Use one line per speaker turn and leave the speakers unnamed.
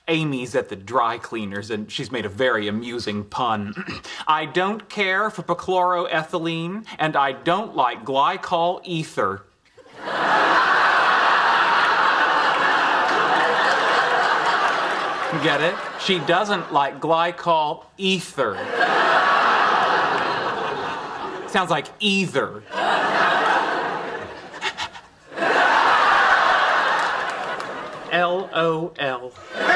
Amy's at the dry cleaners, and she's made a very amusing pun. I don't care for perchloroethylene, and I don't like glycol ether. Get it? She doesn't like glycol ether. Sounds like either. LOL.